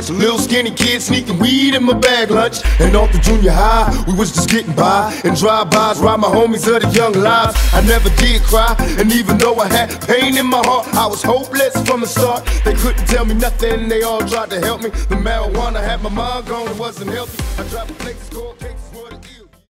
Just a little skinny kid sneaking weed in my bag lunch. And off to junior high, we was just getting by. And drive-bys, ride my homies of the young lives. I never did cry, and even though I had pain in my heart, I was hopeless from the start. They couldn't tell me nothing, they all tried to help me. The marijuana had my mind gone, it wasn't healthy. I dropped a place called